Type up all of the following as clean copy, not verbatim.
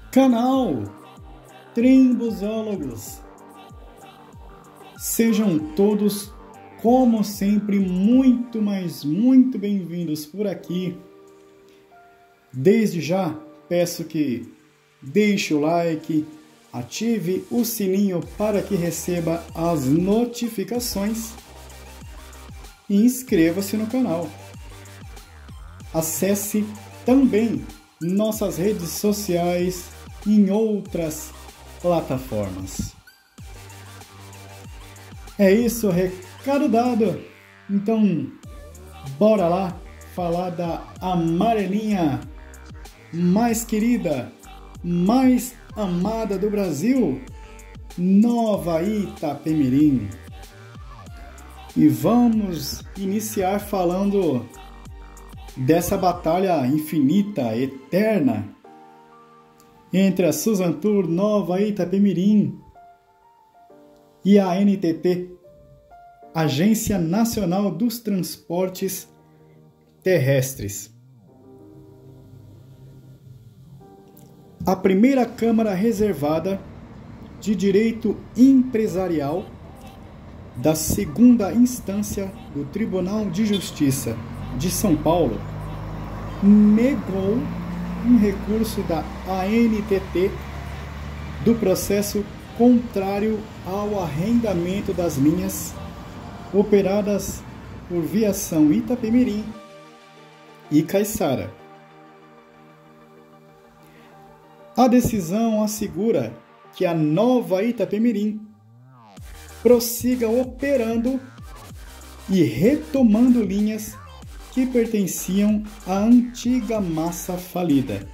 Canal Trembusólogos. Sejam todos, como sempre, muito bem-vindos por aqui. Desde já, peço que deixe o like, ative o sininho para que receba as notificações e inscreva-se no canal. Acesse também nossas redes sociais em outras plataformas. É isso, recado dado. Então, bora lá falar da amarelinha mais querida, mais amada do Brasil, Nova Itapemirim. E vamos iniciar falando dessa batalha infinita, eterna, entre a Suzantur Nova Itapemirim e a ANTT, Agência Nacional dos Transportes Terrestres. A primeira Câmara Reservada de Direito Empresarial da segunda instância do Tribunal de Justiça de São Paulo negou um recurso da ANTT do processo contrário ao arrendamento das linhas operadas por Viação Itapemirim e Caiçara. A decisão assegura que a Nova Itapemirim prossiga operando e retomando linhas que pertenciam à antiga massa falida.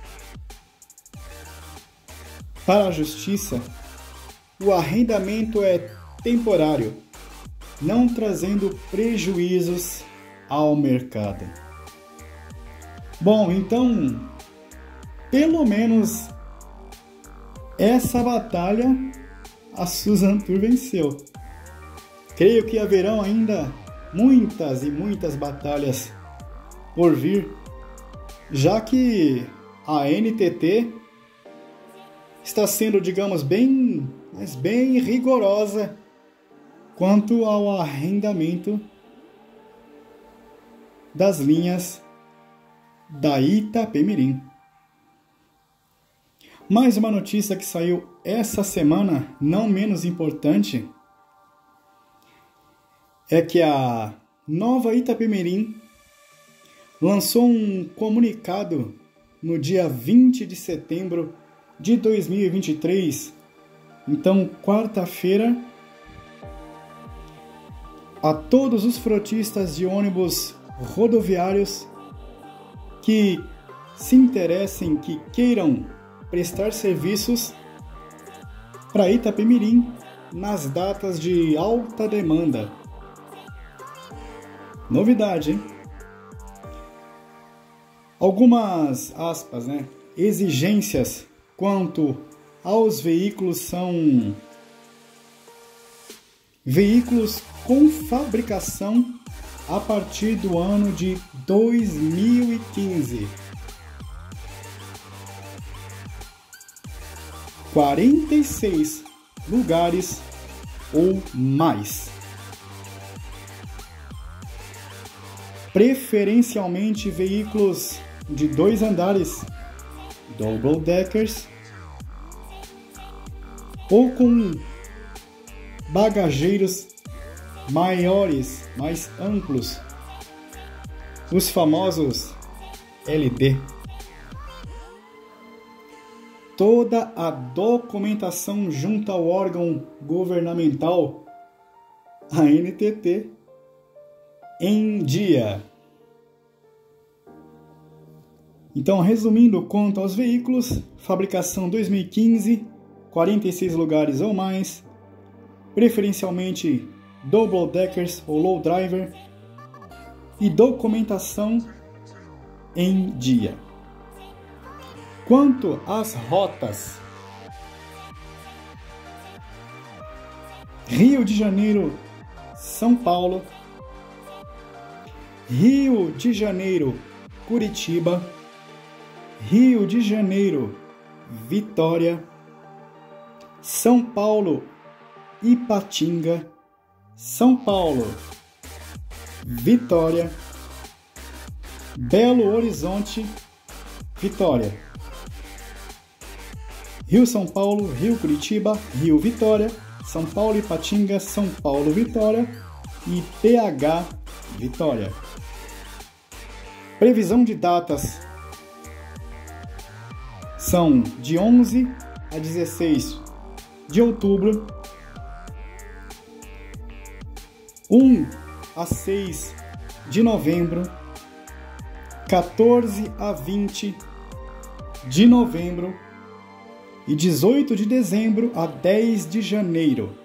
Para a Justiça, o arrendamento é temporário, não trazendo prejuízos ao mercado. Bom, então, pelo menos essa batalha a Suzantur venceu. Creio que haverão ainda muitas batalhas por vir, já que a ANTT está sendo, digamos, bem rigorosa quanto ao arrendamento das linhas da Itapemirim. Mais uma notícia que saiu essa semana, não menos importante, é que a Nova Itapemirim lançou um comunicado no dia 20 de setembro de 2023, então quarta-feira, a todos os frotistas de ônibus rodoviários que se interessem, que queiram prestar serviços para Itapemirim nas datas de alta demanda. Novidade, hein? Algumas aspas, exigências quanto aos veículos são veículos com fabricação a partir do ano de 2015. 46 lugares ou mais. Preferencialmente veículos de 2 andares, double deckers, ou com bagageiros maiores, mais amplos, os famosos LD. Toda a documentação junto ao órgão governamental, a ANTT, em dia. Então, resumindo, quanto aos veículos, fabricação 2015, 46 lugares ou mais, preferencialmente double deckers ou low driver, e documentação em dia. Quanto às rotas, Rio de Janeiro, São Paulo, Rio de Janeiro, Curitiba, Rio de Janeiro, Vitória. São Paulo, Ipatinga. São Paulo, Vitória. Belo Horizonte, Vitória. Rio São Paulo, Rio Curitiba, Rio Vitória. São Paulo Ipatinga, São Paulo Vitória e PH Vitória. Previsão de datas são de 11 a 16 de outubro, 1 a 6 de novembro, 14 a 20 de novembro e 18 de dezembro a 10 de janeiro.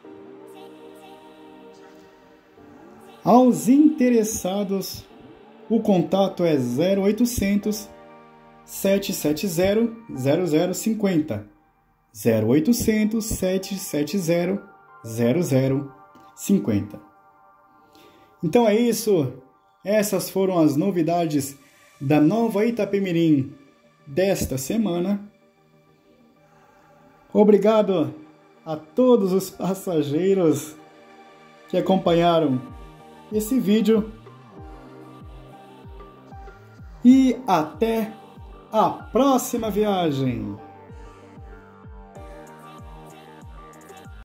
Aos interessados, o contato é 0800 770 0050. 0800 770 0050. Então é isso. Essas foram as novidades da Nova Itapemirim desta semana. Obrigado a todos os passageiros que acompanharam esse vídeo. E até a próxima viagem!